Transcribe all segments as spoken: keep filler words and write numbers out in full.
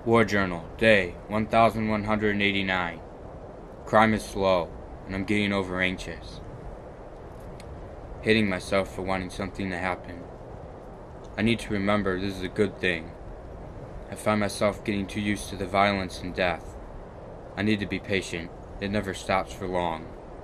War Journal, day one thousand one hundred eighty-nine. Crime is slow, and I'm getting over anxious. Hating myself for wanting something to happen. I need to remember this is a good thing. I find myself getting too used to the violence and death. I need to be patient. It never stops for long.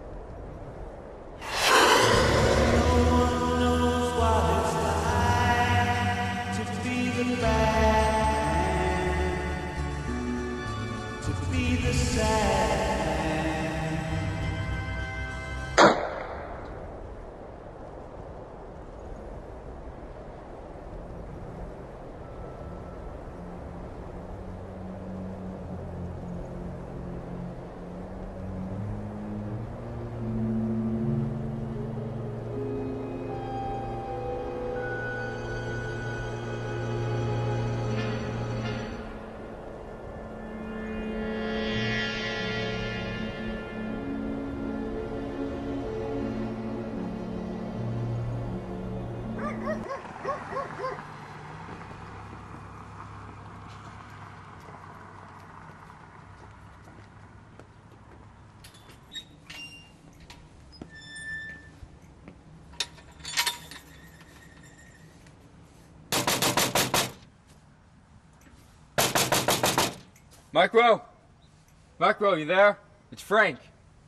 Micro! Micro, you there? It's Frank.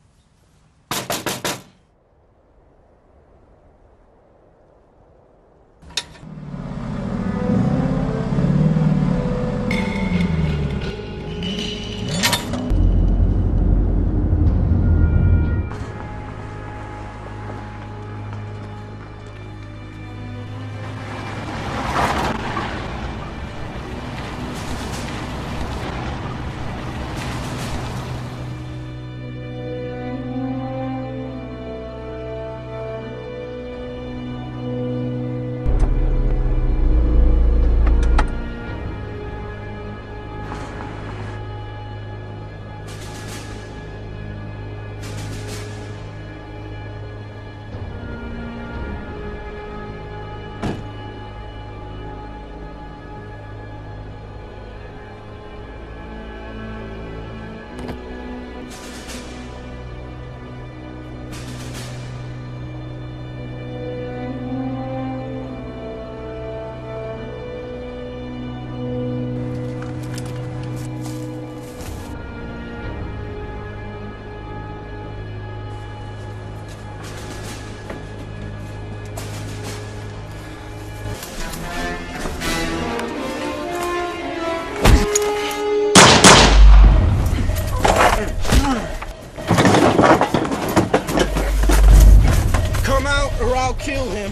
Or I'll kill him.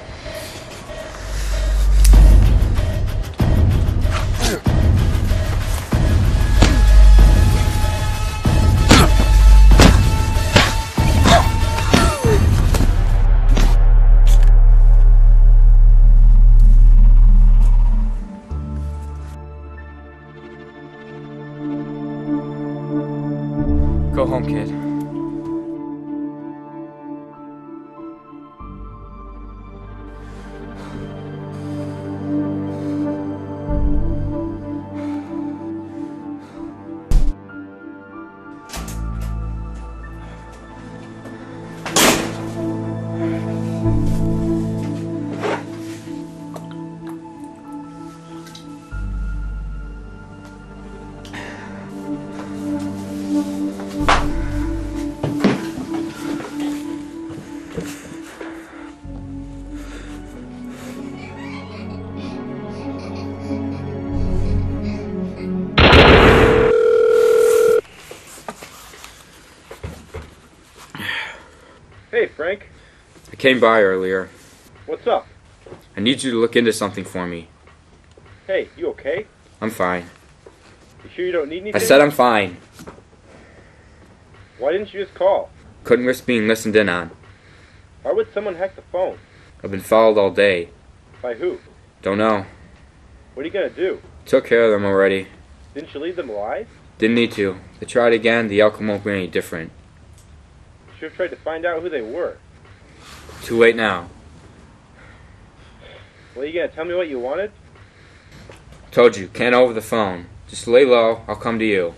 Go home, kid. Hey, Frank. I came by earlier. What's up? I need you to look into something for me. Hey, you okay? I'm fine. You sure you don't need anything? I said I'm fine. Why didn't you just call? Couldn't risk being listened in on. Why would someone hack the phone? I've been followed all day. By who? Don't know. What are you gonna do? Took care of them already. Didn't you leave them alive? Didn't need to. They tried again, the outcome won't be any different. Should have tried to find out who they were. Too late now. Well, you gonna tell me what you wanted? Told you, can't over the phone. Just lay low, I'll come to you.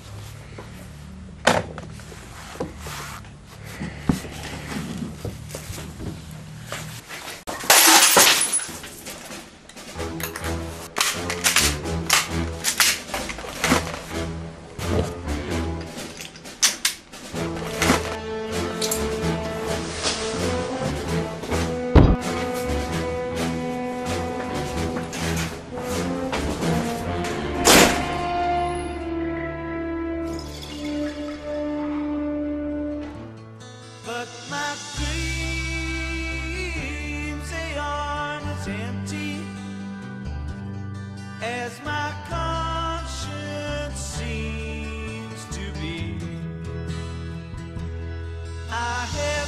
But my dreams, they aren't as empty as my conscience seems to be. I have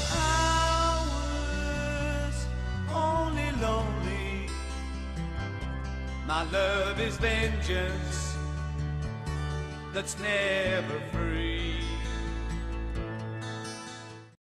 hours only lonely. My love is vengeance that's never free.